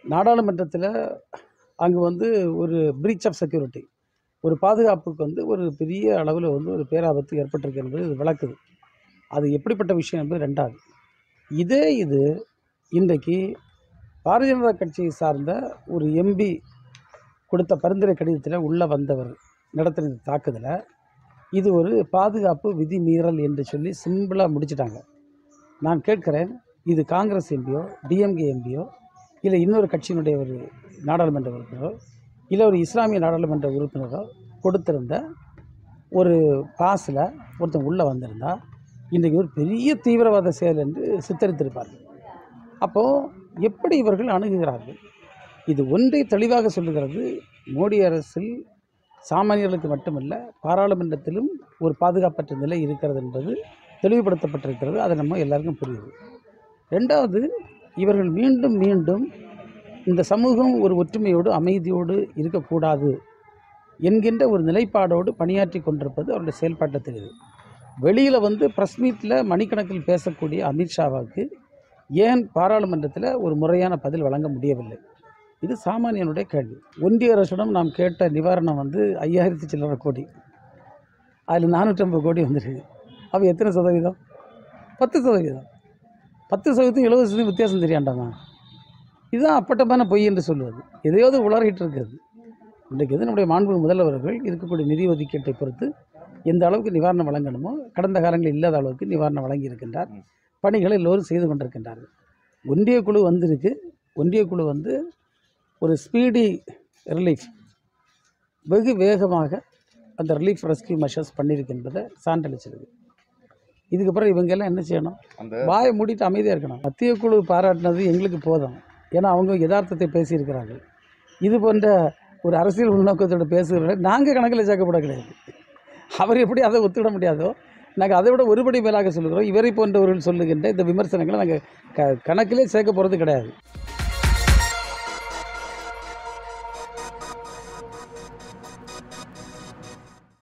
நாடாளுமன்றத்தில் அங்கே ஒரு பிரீச் ஆஃப் செக்யூரிட்டி, ஒரு பாதுகாப்புக்கு ஒரு பெரிய அளவில் ஒரு பேராபத்து ஏற்பட்டிருக்கு என்பது இது விளக்குது. அது எப்படிப்பட்ட விஷயம் என்பது ரெண்டாவது. இது இன்றைக்கு பாரதிய ஜனதா கட்சியை சார்ந்த ஒரு எம்பி கொடுத்த பரிந்துரை கடிதத்தில் உள்ளே வந்தவர் நடத்தின தாக்குதலை இது ஒரு பாதுகாப்பு விதி மீறல் என்று சொல்லி சிம்பிளாக முடிச்சிட்டாங்க. நான் கேட்குறேன், இது காங்கிரஸ் எம்பியோ டிஎம்கே எம்பியோ இல்லை இன்னொரு கட்சியினுடைய ஒரு நாடாளுமன்ற உறுப்பினரோ இல்லை ஒரு இஸ்லாமிய நாடாளுமன்ற உறுப்பினரோ கொடுத்திருந்த ஒரு பாஸில் ஒருத்தன் உள்ளே வந்திருந்தா இன்றைக்கு ஒரு பெரிய தீவிரவாத செயல் என்று சித்தரித்திருப்பார்கள். அப்போது எப்படி இவர்கள் அணுகுகிறார்கள்? இது ஒன்றை தெளிவாக சொல்லுகிறது, மோடி அரசில் சாமானியர்களுக்கு மட்டுமல்ல பாராளுமன்றத்திலும் ஒரு பாதுகாப்பற்ற நிலை இருக்கிறது என்பது தெளிவுபடுத்தப்பட்டிருக்கிறது. அதை நம்ம எல்லாருக்கும் புரியுது. ரெண்டாவது, இவர்கள் மீண்டும் மீண்டும் இந்த சமூகம் ஒரு ஒற்றுமையோடு அமைதியோடு இருக்கக்கூடாது என்கின்ற ஒரு நிலைப்பாடோடு பணியாற்றி கொண்டிருப்பது அவருடைய செயல்பாட்டை தெரியுது. வெளியில் ப்ரெஸ் மீட்டில் மணிக்கணக்கில் பேசக்கூடிய அமித்ஷாவுக்கு ஏன் பாராளுமன்றத்தில் ஒரு முறையான பதில் வழங்க முடியவில்லை? இது சாமானியனுடைய கேள்வி. ஒன்றிய அரசிடம் நாம் கேட்ட நிவாரணம் 5000 சில்லறை கோடி, அதில் 450 கோடி வந்துருக்கு. அப்போ எத்தனை சதவீதம்? 10%. 10% 70% வித்தியாசம் தெரியாண்டாமா? இதுதான் அப்பட்டமான பொய் என்று சொல்லுவது. எதையாவது உளறிட்டு இருக்கிறது. இன்றைக்கு நம்முடைய மாண்புமிகு முதல்வர்கள் இருக்கக்கூடிய நிதி ஒதுக்கீட்டை பொறுத்து எந்த அளவுக்கு நிவாரணம் வழங்கணுமோ கடந்த காலங்களில் இல்லாத அளவுக்கு நிவாரணம் வழங்கி இருக்கின்றார். பணிகளை எல்லோரும் செய்து கொண்டிருக்கின்றார்கள். ஒன்றிய குழு வந்திருக்கு. ஒன்றிய குழு ஒரு ஸ்பீடி ரிலீஃப், வெகு வேகமாக அந்த ரிலீஃப் ரெஸ்கியூ மெஷர்ஸ் பண்ணியிருக்கின்றதை சான்றளிச்சிருக்கு. இதுக்கப்புறம் இவங்கெல்லாம் என்ன செய்யணும்? வாயை மூடிட்டு அமைதியாக இருக்கணும். மத்திய குழு பாராட்டினது எங்களுக்கு போதும். ஏன்னா அவங்க யதார்த்தத்தை பேசியிருக்கிறார்கள். இது போன்ற ஒரு அரசியல் உள்நோக்கத்தோடு பேசுகிற நாங்கள் கணக்கில் சேர்க்கப்பட கிடையாது. அவர் எப்படி அதை ஒத்துவிட முடியாதோ நாங்கள் அதை விட ஒருபடி மேலாக சொல்லுகிறோம். இவரை போன்றவர்கள் சொல்லுகின்ற இந்த விமர்சனங்களை நாங்கள் கணக்கிலே சேர்க்க போகிறது கிடையாது.